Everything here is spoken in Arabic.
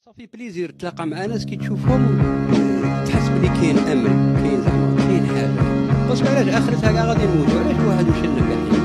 صافي بليزير تلاقى مع ناس كي تشوفهم تحس بلي كاين امل، كاين زعما كاين حاجه. باسكو علاش اخرتها كاع غادي نموتو، علاش الواحد يشنق كاع